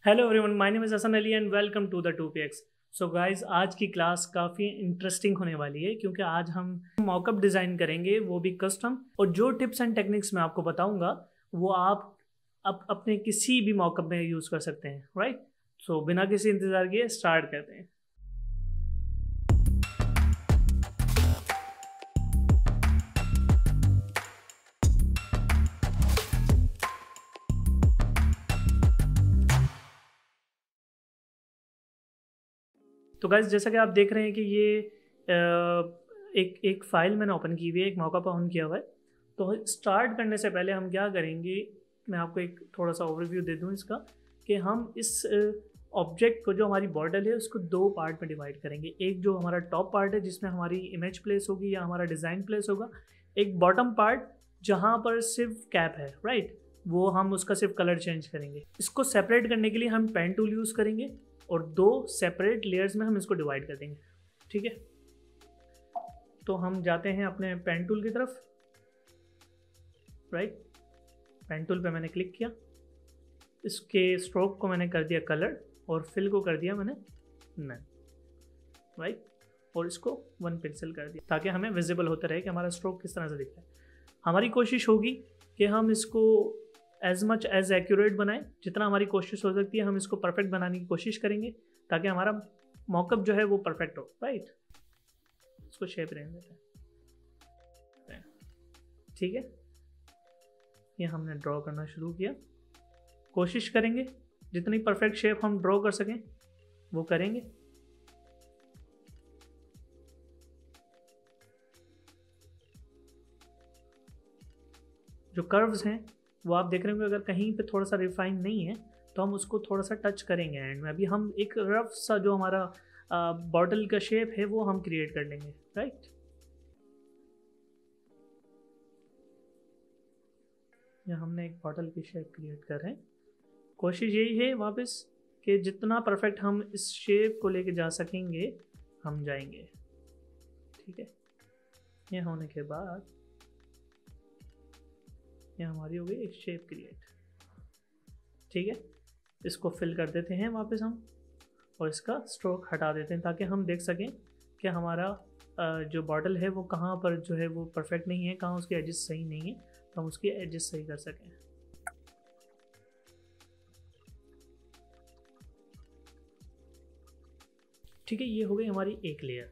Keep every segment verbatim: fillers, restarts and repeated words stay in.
Hello everyone, my name is Hasan Ali and welcome to the two P X. So guys, आज की class काफ़ी interesting होने वाली है क्योंकि आज हम मॉकअप डिज़ाइन करेंगे, वो भी कस्टम। और जो टिप्स एंड टेक्निक्स मैं आपको बताऊंगा वो आप अप, अपने किसी भी मॉकअप में यूज़ कर सकते हैं, राइट। सो बिना किसी इंतज़ार किए स्टार्ट करते हैं। तो गाइस, जैसा कि आप देख रहे हैं कि ये एक एक फाइल मैंने ओपन की हुई है, एक मॉकअप ऑन किया हुआ है। तो स्टार्ट करने से पहले हम क्या करेंगे, मैं आपको एक थोड़ा सा ओवरव्यू दे दूं इसका, कि हम इस ऑब्जेक्ट को, जो हमारी बॉर्डर है, उसको दो पार्ट में डिवाइड करेंगे। एक जो हमारा टॉप पार्ट है जिसमें हमारी इमेज प्लेस होगी या हमारा डिज़ाइन प्लेस होगा, एक बॉटम पार्ट जहाँ पर सिर्फ कैप है, राइट, वो हम उसका सिर्फ कलर चेंज करेंगे। इसको सेपरेट करने के लिए हम पेन टूल यूज़ करेंगे और दो सेपरेट लेयर्स में हम इसको डिवाइड कर देंगे, ठीक है। तो हम जाते हैं अपने पेन टूल की तरफ, राइट। पेन टूल पे मैंने क्लिक किया, इसके स्ट्रोक को मैंने कर दिया कलर और फिल को कर दिया मैंने नन, राइट। और इसको वन पिक्सल कर दिया ताकि हमें विजिबल होता रहे कि हमारा स्ट्रोक किस तरह से दिख रहा है। हमारी कोशिश होगी कि हम इसको एज मच एज एक्यूरेट बनाएं, जितना हमारी कोशिश हो सकती है हम इसको परफेक्ट बनाने की कोशिश करेंगे ताकि हमारा मॉकअप जो है वो परफेक्ट हो, राइट। इसको शेप रहने देते हैं, ठीक है। ये हमने ड्रॉ करना शुरू किया। कोशिश करेंगे जितनी परफेक्ट शेप हम ड्रॉ कर सकें वो करेंगे। जो कर्व्स हैं वो आप देख रहे होंगे, अगर कहीं पे थोड़ा सा रिफाइन नहीं है तो हम उसको थोड़ा सा टच करेंगे एंड में। अभी हम एक रफ सा जो हमारा बॉटल का शेप है वो हम क्रिएट कर लेंगे, राइट। या हमने एक बॉटल की शेप क्रिएट कर रहे हैं। कोशिश यही है वापस कि जितना परफेक्ट हम इस शेप को लेके जा सकेंगे हम जाएंगे, ठीक है। ये होने के बाद ये हमारी हो गई एक शेप क्रिएट, ठीक है। इसको फिल कर देते हैं वापस हम और इसका स्ट्रोक हटा देते हैं ताकि हम देख सकें कि हमारा जो बॉटल है वो कहाँ पर जो है वो परफेक्ट नहीं है, कहाँ उसके एजेस सही नहीं है, तो हम उसके एजेस सही कर सकें। ठीक है, ये हो गई हमारी एक लेयर।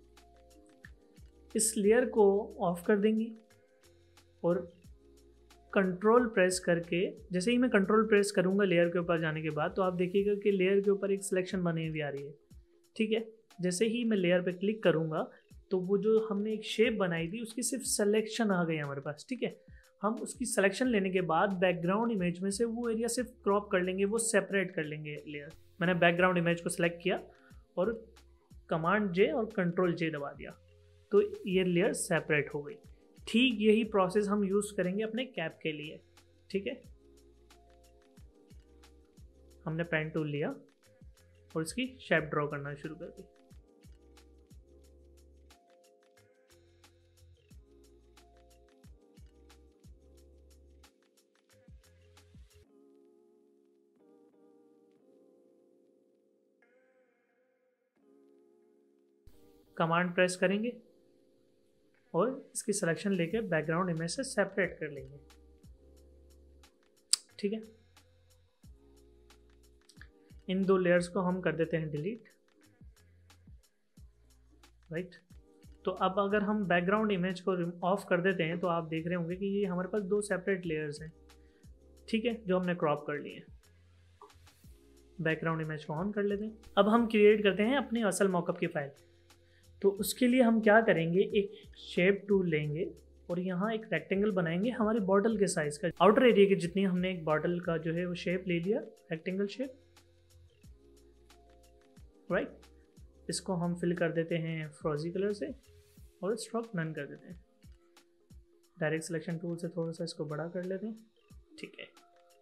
इस लेयर को ऑफ कर देंगे और कंट्रोल प्रेस करके, जैसे ही मैं कंट्रोल प्रेस करूंगा लेयर के ऊपर जाने के बाद, तो आप देखिएगा कि लेयर के ऊपर एक सिलेक्शन बनी हुई आ रही है, ठीक है। जैसे ही मैं लेयर पे क्लिक करूंगा तो वो जो हमने एक शेप बनाई थी उसकी सिर्फ सिलेक्शन आ गई हमारे पास, ठीक है। हम उसकी सिलेक्शन लेने के बाद बैकग्राउंड इमेज में से वो एरिया सिर्फ क्रॉप कर लेंगे, वो सेपरेट कर लेंगे लेयर। मैंने बैकग्राउंड इमेज को सिलेक्ट किया और कमांड जे और कंट्रोल जे दबा दिया तो ये लेयर सेपरेट हो गई। ठीक यही प्रोसेस हम यूज करेंगे अपने कैप के लिए, ठीक है। हमने पेन टूल लिया और इसकी शेप ड्रॉ करना शुरू कर दी। कमांड प्रेस करेंगे और इसकी सिलेक्शन लेके बैकग्राउंड इमेज से सेपरेट कर लेंगे, ठीक है। इन दो लेयर्स को हम कर देते हैं डिलीट, राइट। तो अब अगर हम बैकग्राउंड इमेज को ऑफ कर देते हैं तो आप देख रहे होंगे कि ये हमारे पास दो सेपरेट लेयर्स हैं, ठीक है, जो हमने क्रॉप कर लिए हैं। बैकग्राउंड इमेज को ऑन कर लेते हैं। अब हम क्रिएट करते हैं अपनी असल मॉकअप की फाइल। तो उसके लिए हम क्या करेंगे, एक शेप टूल लेंगे और यहाँ एक रेक्टेंगल बनाएंगे हमारी बॉटल के साइज का, आउटर एरिया की जितनी। हमने एक बॉटल का जो है वो शेप ले लिया, रेक्टेंगल शेप, राइट। इसको हम फिल कर देते हैं फ्रोजी कलर से और स्ट्रोक नन कर देते हैं। डायरेक्ट सिलेक्शन टूल से थोड़ा सा इसको बड़ा कर लेते हैं, ठीक है।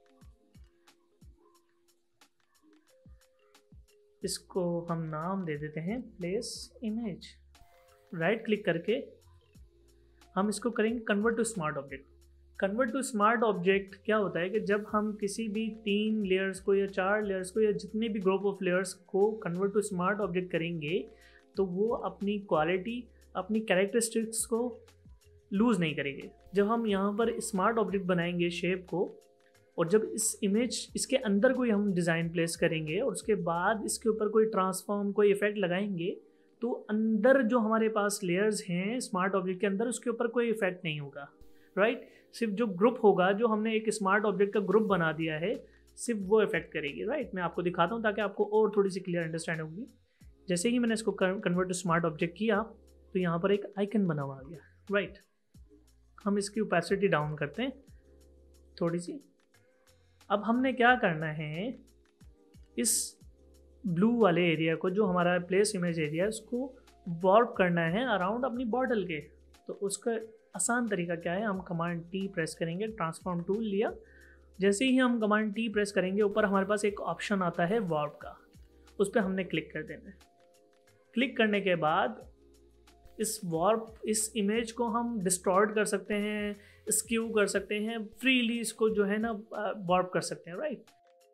इसको हम नाम दे देते हैं प्लेस इमेज। राइट क्लिक करके हम इसको करेंगे convert to smart object. Convert to smart object क्या होता है कि जब हम किसी भी तीन लेयर्स को या चार लेयर्स को या जितने भी ग्रुप ऑफ लेयर्स को कन्वर्ट टू स्मार्ट ऑब्जेक्ट करेंगे तो वो अपनी क्वालिटी, अपनी कैरेक्टरिस्टिक्स को लूज़ नहीं करेंगे। जब हम यहाँ पर स्मार्ट ऑब्जेक्ट बनाएंगे शेप को, और जब इस इमेज इसके अंदर कोई हम डिज़ाइन प्लेस करेंगे और उसके बाद इसके ऊपर कोई ट्रांसफॉर्म, कोई इफेक्ट लगाएंगे, तो अंदर जो हमारे पास लेयर्स हैं स्मार्ट ऑब्जेक्ट के अंदर, उसके ऊपर कोई इफेक्ट नहीं होगा, राइट। सिर्फ जो ग्रुप होगा, जो हमने एक स्मार्ट ऑब्जेक्ट का ग्रुप बना दिया है, सिर्फ वो इफेक्ट करेगी, राइट। मैं आपको दिखाता हूँ ताकि आपको और थोड़ी सी क्लियर अंडरस्टैंड होगी। जैसे ही मैंने इसको कन्वर्ट टू स्मार्ट ऑब्जेक्ट किया तो यहाँ पर एक आइकन बना हुआ आ गया, राइट। हम इसकी ओपेसिटी डाउन करते हैं थोड़ी सी। अब हमने क्या करना है, इस ब्लू वाले एरिया को, जो हमारा प्लेस इमेज एरिया है, उसको वॉर्प करना है अराउंड अपनी बॉटल के। तो उसका आसान तरीका क्या है, हम कमांड टी प्रेस करेंगे, ट्रांसफॉर्म टूल लिया। जैसे ही हम कमांड टी प्रेस करेंगे, ऊपर हमारे पास एक ऑप्शन आता है वॉर्प का, उस पर हमने क्लिक कर देना है। क्लिक करने के बाद इस वॉर्प, इस इमेज को हम डिस्टॉर्ट कर सकते हैं, स्क्यू कर सकते हैं, फ्रीली इसको जो है ना वॉर्प कर सकते हैं, राइट।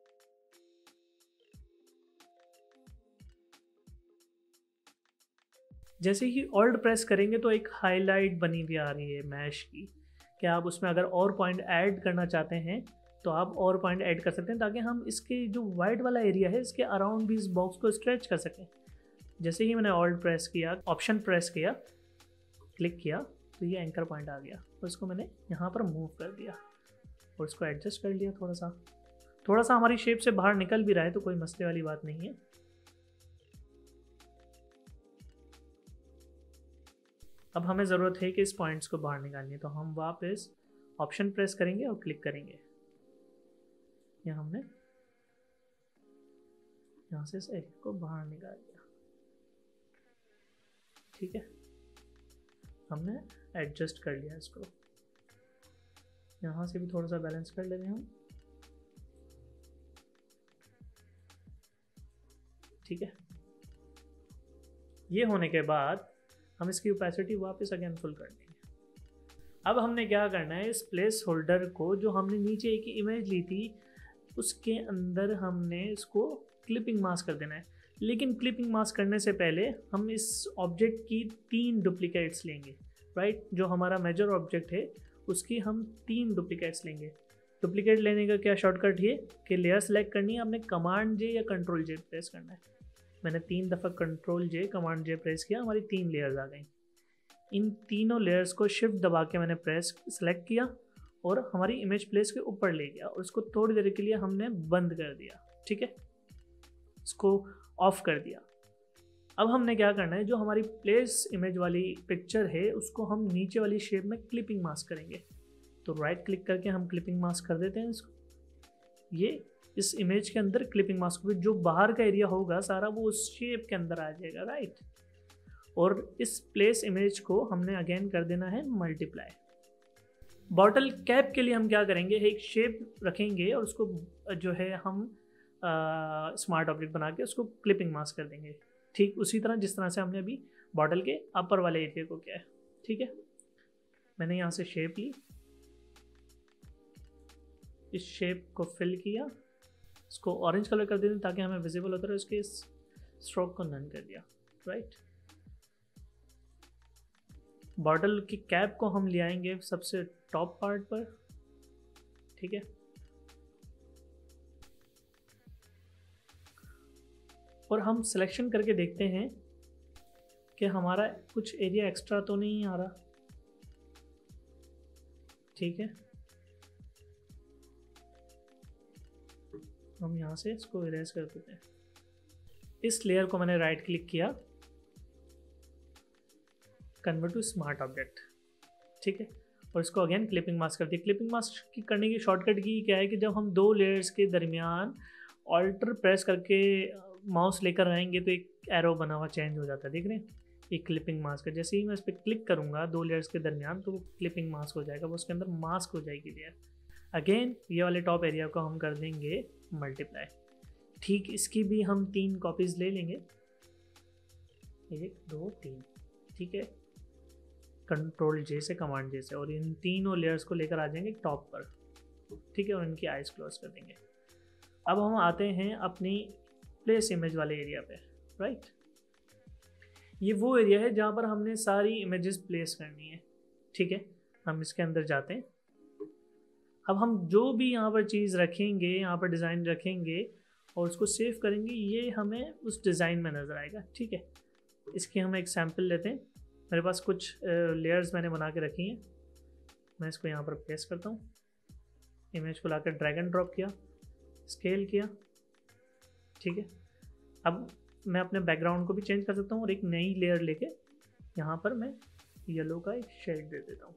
जैसे ही ऑल्ट प्रेस करेंगे तो एक हाईलाइट बनी हुई आ रही है मैश की, कि आप उसमें अगर और पॉइंट ऐड करना चाहते हैं तो आप और पॉइंट ऐड कर सकते हैं, ताकि हम इसके जो वाइट वाला एरिया है इसके अराउंड भी इस बॉक्स को स्ट्रेच कर सकें। जैसे ही मैंने ऑल्ट प्रेस किया, ऑप्शन प्रेस किया, क्लिक किया, तो ये एंकर पॉइंट आ गया। तो इसको मैंने यहाँ पर मूव कर दिया और इसको एडजस्ट कर लिया थोड़ा सा। थोड़ा सा हमारी शेप से बाहर निकल भी रहा है तो कोई मसले वाली बात नहीं है। अब हमें ज़रूरत है कि इस पॉइंट्स को बाहर निकालनी है, तो हम वापस ऑप्शन प्रेस करेंगे और क्लिक करेंगे। यहाँ हमने यहाँ से इस एक को बाहर निकाल दिया, ठीक है। हमने एडजस्ट कर लिया इसको, यहाँ से भी थोड़ा सा बैलेंस कर लेते हैं हम, ठीक है। ये होने के बाद हम इसकी ओपेसिटी वापस अगेन फुल कर देंगे। अब हमने क्या करना है, इस प्लेस होल्डर को, जो हमने नीचे एक इमेज ली थी, उसके अंदर हमने इसको क्लिपिंग मास्क कर देना है। लेकिन क्लिपिंग मास्क करने से पहले हम इस ऑब्जेक्ट की तीन डुप्लीकेट्स लेंगे, राइट। जो हमारा मेजर ऑब्जेक्ट है उसकी हम तीन डुप्लीकेट्स लेंगे। डुप्लीकेट लेने का क्या शॉर्टकट है कि लेयर सेलेक्ट करनी है, आपने कमांड जे या कंट्रोल जे प्रेस करना है। मैंने तीन दफ़ा control J, command J press किया, हमारी तीन लेयर्स आ गई। इन तीनों लेयर्स को शिफ्ट दबा के मैंने प्रेस सेलेक्ट किया और हमारी इमेज प्लेस के ऊपर ले गया और उसको थोड़ी देर के लिए हमने बंद कर दिया, ठीक है। इसको ऑफ कर दिया। अब हमने क्या करना है, जो हमारी प्लेस इमेज वाली पिक्चर है उसको हम नीचे वाली शेप में क्लिपिंग मास्क करेंगे। तो राइट क्लिक करके हम क्लिपिंग मास्क कर देते हैं इसको। ये इस इमेज के अंदर क्लिपिंग मास्क, जो बाहर का एरिया होगा सारा वो उस शेप के अंदर आ जाएगा, राइट। और इस प्लेस इमेज को हमने अगेन कर देना है मल्टीप्लाई। बॉटल कैप के लिए हम क्या करेंगे, एक शेप रखेंगे और उसको जो है हम स्मार्ट ऑब्जेक्ट बना के उसको क्लिपिंग मास्क कर देंगे, ठीक उसी तरह जिस तरह से हमने अभी बॉटल के अपर वाले एरिया को किया है, ठीक है। मैंने यहाँ से शेप ली, इस शेप को फिल किया, इसको ऑरेंज कलर कर देते ताकि हमें विजिबल होता रहे, उसके स्ट्रोक को नन कर दिया, राइट। बॉटल की कैप को हम ले आएंगे सबसे टॉप पार्ट पर, ठीक है। और हम सिलेक्शन करके देखते हैं कि हमारा कुछ एरिया एक्स्ट्रा तो नहीं आ रहा, ठीक है। हम यहाँ से इसको इरेज कर देते हैं। इस लेयर को मैंने राइट क्लिक किया, कन्वर्ट टू स्मार्ट ऑब्जेक्ट, ठीक है, और इसको अगेन क्लिपिंग मास्क कर दिया। क्लिपिंग मास्क की करने की शॉर्टकट की क्या है कि जब हम दो लेयर्स के दरमियान ऑल्टर प्रेस करके माउस लेकर आएंगे तो एक एरो बना हुआ चेंज हो जाता है, देख रहे हैं, एक क्लिपिंग मास्क है। जैसे ही मैं इस पर क्लिक करूँगा दो लेयर्स के दरमियान तो वो क्लिपिंग मास्क हो जाएगा, वो उसके अंदर मास्क हो जाएगी लेयर। अगेन ये वाले टॉप एरिया को हम कर देंगे मल्टीप्लाई, ठीक। इसकी भी हम तीन कॉपीज़ ले लेंगे, एक दो तीन, ठीक है। कंट्रोल जे से, कमांड जे से, और इन तीनों लेयर्स को लेकर आ जाएंगे टॉप पर, ठीक है, और इनकी आइज क्लोज कर देंगे। अब हम आते हैं अपनी प्लेस इमेज वाले एरिया पे, राइट। ये वो एरिया है जहाँ पर हमने सारी इमेजेस प्लेस करनी है, ठीक है। हम इसके अंदर जाते हैं। अब हम जो भी यहाँ पर चीज़ रखेंगे, यहाँ पर डिज़ाइन रखेंगे और उसको सेव करेंगे, ये हमें उस डिज़ाइन में नज़र आएगा, ठीक है। इसकी हम एक सैम्पल लेते हैं। मेरे पास कुछ लेयर्स मैंने बना के रखी हैं, मैं इसको यहाँ पर प्लेस करता हूँ। इमेज को लाकर ड्रैग एंड ड्रॉप किया, स्केल किया, ठीक है। अब मैं अपने बैकग्राउंड को भी चेंज कर सकता हूँ और एक नई लेयर लेके यहाँ पर मैं येलो का एक शेड दे देता हूँ,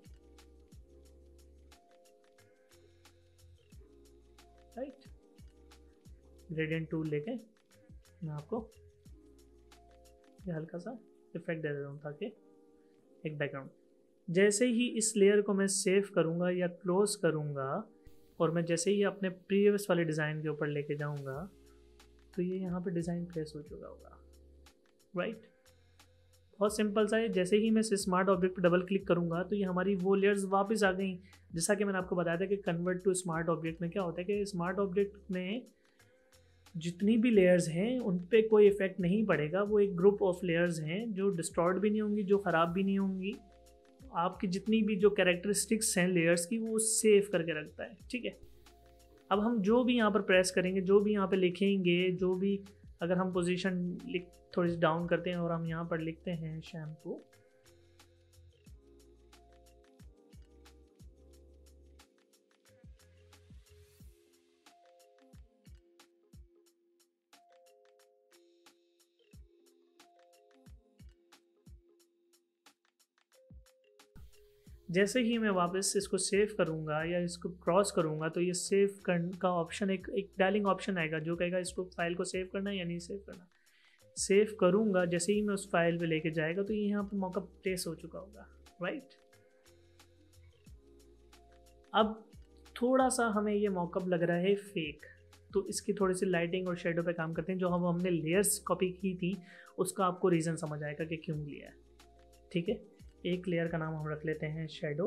राइट। ग्रेडियंट टूल लेके मैं आपको ये हल्का सा इफेक्ट दे देता हूँ ताकि एक बैकग्राउंड। जैसे ही इस लेयर को मैं सेव करूँगा या क्लोज करूँगा और मैं जैसे ही अपने प्रीवियस वाले डिज़ाइन के ऊपर लेके जाऊँगा तो ये यहाँ पे डिज़ाइन प्लेस हो चुका होगा, राइट। बहुत सिंपल सा है। जैसे ही मैं इस स्मार्ट ऑब्जेक्ट पर डबल क्लिक करूँगा तो ये हमारी वो लेयर्स वापस आ गई। जैसा कि मैंने आपको बताया था कि कन्वर्ट टू स्मार्ट ऑब्जेक्ट में क्या होता है कि स्मार्ट ऑब्जेक्ट में जितनी भी लेयर्स हैं उन पे कोई इफेक्ट नहीं पड़ेगा। वो एक ग्रुप ऑफ लेयर्स हैं जो डिस्टॉर्ट भी नहीं होंगी, जो ख़राब भी नहीं होंगी। आपकी जितनी भी जो कैरेक्टरिस्टिक्स हैं लेयर्स की वो सेव करके रखता है, ठीक है। अब हम जो भी यहाँ पर प्रेस करेंगे, जो भी यहाँ पे लिखेंगे, जो भी अगर हम पोजीशन लिख थोड़ी सी डाउन करते हैं और हम यहाँ पर लिखते हैं शैम्पू, जैसे ही मैं वापस इसको सेव करूँगा या इसको क्रॉस करूँगा तो ये सेव करने का ऑप्शन एक एक डायलिंग ऑप्शन आएगा जो कहेगा इसको फाइल को सेव करना है या नहीं सेव करना। सेव करूँगा, जैसे ही मैं उस फाइल पे लेके जाएगा तो ये यहाँ पर मॉकअप प्लेस हो चुका होगा, राइट। अब थोड़ा सा हमें ये मॉकअप लग रहा है फेक, तो इसकी थोड़ी सी लाइटिंग और शेडो पे काम करते हैं। जो हम हमने लेयर्स कॉपी की थी उसका आपको रीज़न समझ आएगा कि क्यों लिया है, ठीक है। एक लेयर का नाम हम रख लेते हैं शेडो,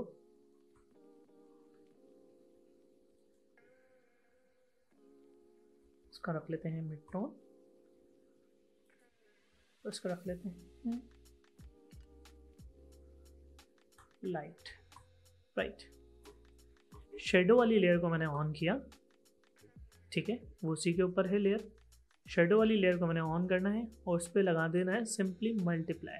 उसका रख लेते हैं मिड टोन, उसका रख लेते हैं लाइट, राइट। शेडो वाली लेयर को मैंने ऑन किया, ठीक है, वो उसी के ऊपर है लेयर। शेडो वाली लेयर को मैंने ऑन करना है और उस पर लगा देना है सिंपली मल्टीप्लाई,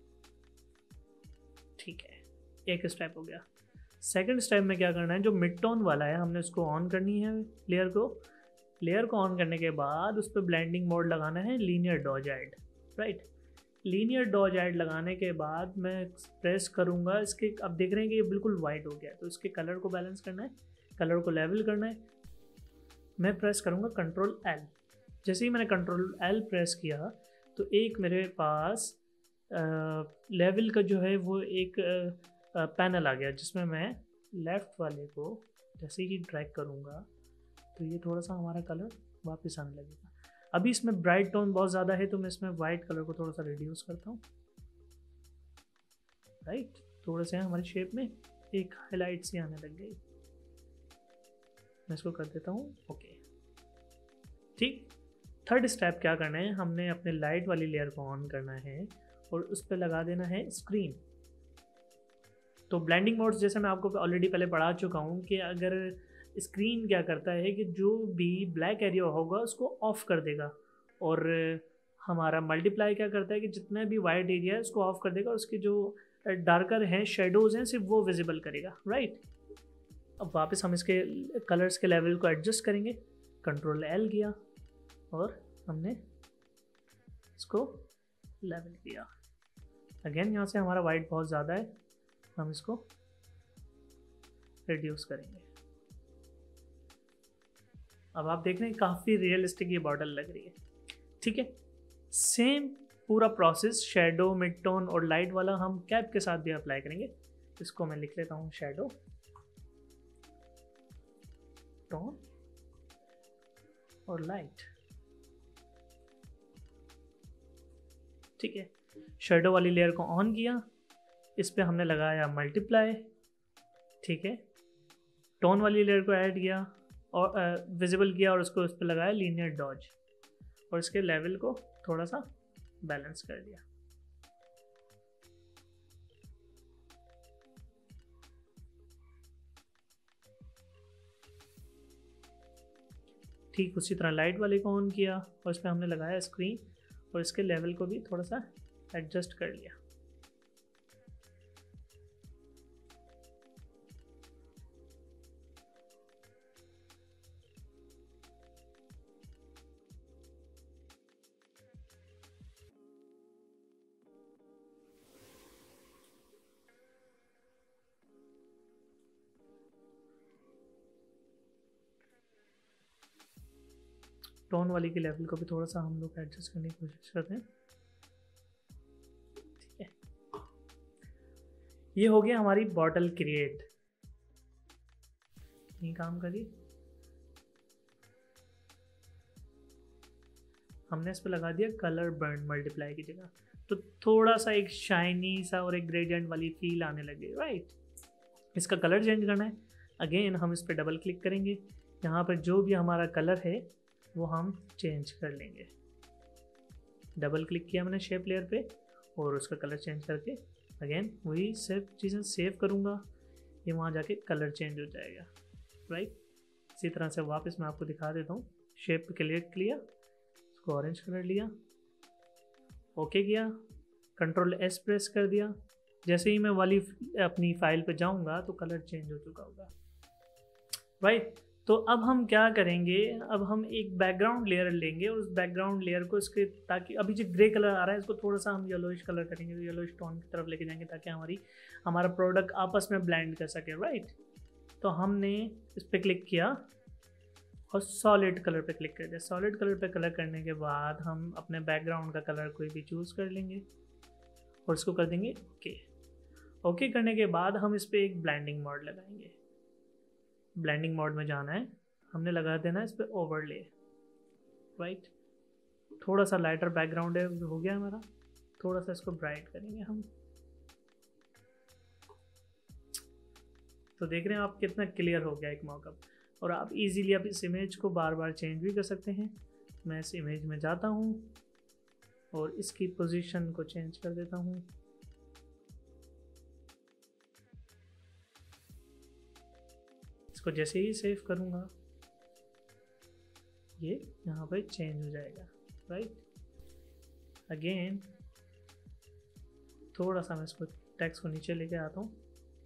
ठीक है। एक स्टेप हो गया। सेकंड स्टेप में क्या करना है, जो मिड टोन वाला है हमने उसको ऑन करनी है लेयर को। लेयर को ऑन करने के बाद उस पर ब्लेंडिंग मोड लगाना है linear dodge add, right. Linear dodge add लगाने के बाद मैं प्रेस करूँगा इसके, अब देख रहे हैं कि ये बिल्कुल वाइट हो गया, तो इसके कलर को बैलेंस करना है, कलर को लेवल करना है। मैं प्रेस करूँगा कंट्रोल एल। जैसे ही मैंने कंट्रोल एल प्रेस किया तो एक मेरे पास लेवल का जो है वो एक पैनल आ गया जिसमें मैं लेफ़्ट वाले को जैसे ही ड्रैग करूँगा तो ये थोड़ा सा हमारा कलर वापस आने लगेगा। अभी इसमें ब्राइट टोन बहुत ज़्यादा है तो मैं इसमें वाइट कलर को थोड़ा सा रिड्यूस करता हूँ, राइट। थोड़े से हमारी शेप में एक हाईलाइट सी आने लग गई। मैं इसको कर देता हूँ ओके, ठीक। थर्ड स्टेप क्या करना है, हमने अपने लाइट वाली लेयर को ऑन करना है और उस पर लगा देना है स्क्रीन। तो ब्लेंडिंग मोड्स जैसे मैं आपको ऑलरेडी पहले पढ़ा चुका हूँ कि अगर स्क्रीन क्या करता है कि जो भी ब्लैक एरिया होगा उसको ऑफ कर देगा, और हमारा मल्टीप्लाई क्या करता है कि जितना भी वाइट एरिया है उसको ऑफ कर देगा, उसके जो डार्कर हैं शेडोज़ हैं सिर्फ वो विजिबल करेगा, राइट। अब वापस हम इसके कलर्स के लेवल को एडजस्ट करेंगे, कंट्रोल एल किया और हमने इसको लेवल किया। अगेन यहाँ से हमारा वाइट बहुत ज़्यादा है, हम इसको रिड्यूस करेंगे। अब आप देख रहे हैं काफ़ी रियलिस्टिक ये बॉर्डर लग रही है, ठीक है। सेम पूरा प्रोसेस शेडो, मिड टोन और लाइट वाला हम कैप के साथ भी अप्लाई करेंगे। इसको मैं लिख लेता हूँ शेडो, टोन और लाइट, ठीक है। शेडो वाली लेयर को ऑन किया, इस पर हमने लगाया मल्टीप्लाई, ठीक है, टोन वाली लेयर को ऐड किया और विजिबल किया और उसको उस पर लगाया लीनियर डॉज और इसके लेवल को थोड़ा सा बैलेंस कर दिया। ठीक उसी तरह लाइट वाले को ऑन किया और इस पर हमने लगाया स्क्रीन और इसके लेवल को भी थोड़ा सा एडजस्ट कर लिया। टोन वाली के लेवल को भी थोड़ा सा हम लोग एडजस्ट करने की कोशिश करते हैं, ठीक है। ये हो गया हमारी बॉटल क्रिएट, ये काम करी। हमने इस पर लगा दिया कलर बर्न मल्टीप्लाई की जगह, तो थोड़ा सा एक शाइनी सा और एक ग्रेडियंट वाली फील आने लगे, राइट। इसका कलर चेंज करना है, अगेन हम इस पर डबल क्लिक करेंगे, यहाँ पर जो भी हमारा कलर है वो हम चेंज कर लेंगे। डबल क्लिक किया मैंने शेप लेयर पे और उसका कलर चेंज करके अगेन वही सिर्फ चीज़ें सेव करूँगा, ये वहाँ जाके कलर चेंज हो जाएगा, राइट। इसी तरह से वापस मैं आपको दिखा देता हूँ। शेप पे क्लिक किया, इसको ऑरेंज कलर लिया, ओके किया, कंट्रोल एस प्रेस कर दिया। जैसे ही मैं वाली अपनी फाइल पे जाऊँगा तो कलर चेंज हो चुका होगा, राइट। तो अब हम क्या करेंगे, अब हम एक बैकग्राउंड लेयर लेंगे और उस बैकग्राउंड लेयर को इसके, ताकि अभी जो ग्रे कलर आ रहा है इसको थोड़ा सा हम येलोइश कलर करेंगे, येलोइश टोन की तरफ लेके जाएंगे ताकि हमारी हमारा प्रोडक्ट आपस में ब्लेंड कर सके, राइट। तो हमने इस पर क्लिक किया और सॉलिड कलर पे क्लिक कर दिया। सॉलिड कलर पे कलर करने के बाद हम अपने बैकग्राउंड का कलर कोई भी चूज़ कर लेंगे और इसको कर देंगे ओके। ओके करने के बाद हम इस पर एक ब्लेंडिंग मोड लगाएंगे। ब्लेंडिंग मोड में जाना है, हमने लगा देना है इस पर ओवरले, राइट। थोड़ा सा लाइटर बैकग्राउंड है, हो गया हमारा, थोड़ा सा इसको ब्राइट करेंगे हम। तो देख रहे हैं आप कितना क्लियर हो गया एक मॉकअप, और आप इजीली आप इस इमेज को बार बार चेंज भी कर सकते हैं। मैं इस इमेज में जाता हूँ और इसकी पोजीशन को चेंज कर देता हूँ। इसको जैसे ही सेव करूँगा ये यहाँ पर चेंज हो जाएगा, राइट। अगेन थोड़ा सा मैं इसको टेक्स्ट को नीचे लेके आता हूँ,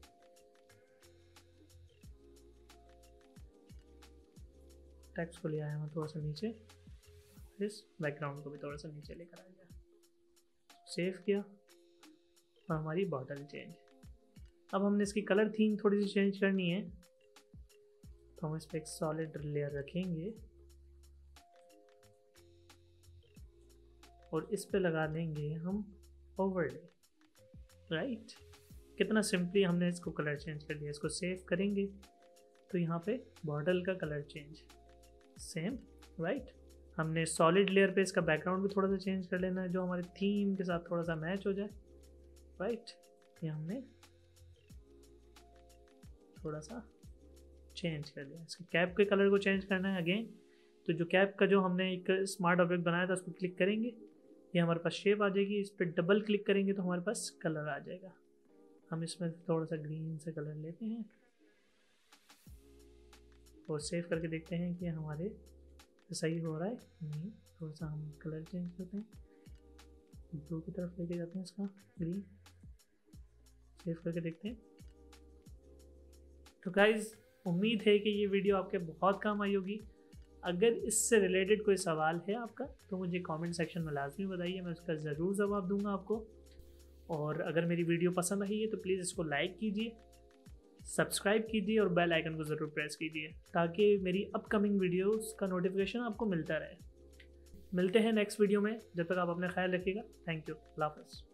टेक्स्ट को ले आया मैं थोड़ा सा नीचे, इस बैकग्राउंड को भी थोड़ा सा नीचे लेकर आ गया, सेव किया और हमारी बॉटल चेंज। अब हमने इसकी कलर थीम थोड़ी सी चेंज करनी है, तो हम इस पर एक सॉलिड लेयर रखेंगे और इस पे लगा देंगे हम ओवरले, राइट। कितना सिंपली हमने इसको कलर चेंज कर दिया। इसको सेव करेंगे तो यहाँ पे बॉटल का कलर चेंज सेम, राइट। हमने सॉलिड लेयर पे इसका बैकग्राउंड भी थोड़ा सा चेंज कर लेना है जो हमारे थीम के साथ थोड़ा सा मैच हो जाए, राइट। ये हमने थोड़ा सा चेंज कर दिया। इसके कैप के कलर को चेंज करना है अगेन, तो जो कैप का जो हमने एक स्मार्ट ऑब्जेक्ट बनाया था उस पर क्लिक करेंगे, ये हमारे पास शेप आ जाएगी। इस पर डबल क्लिक करेंगे तो हमारे पास कलर आ जाएगा। हम इसमें थोड़ा सा ग्रीन से कलर लेते हैं और सेव करके देखते हैं कि हमारे सही हो रहा है नहीं। थोड़ा सा हम कलर चेंज करते हैं, ब्लू की तरफ लेके जाते हैं इसका, ग्रीन, सेव करके देखते हैं। तो गाइज उम्मीद है कि ये वीडियो आपके बहुत काम आई होगी। अगर इससे रिलेटेड कोई सवाल है आपका तो मुझे कमेंट सेक्शन में लाजमी बताइए, मैं उसका ज़रूर जवाब दूंगा आपको। और अगर मेरी वीडियो पसंद आई है तो प्लीज़ इसको लाइक कीजिए, सब्सक्राइब कीजिए और बेल आइकन को ज़रूर प्रेस कीजिए ताकि मेरी अपकमिंग वीडियोस का नोटिफिकेशन आपको मिलता रहे। मिलते हैं नेक्स्ट वीडियो में, जब तक आप अपना ख्याल रखिएगा। थैंक यू, अल्लाह हाफ़िज़।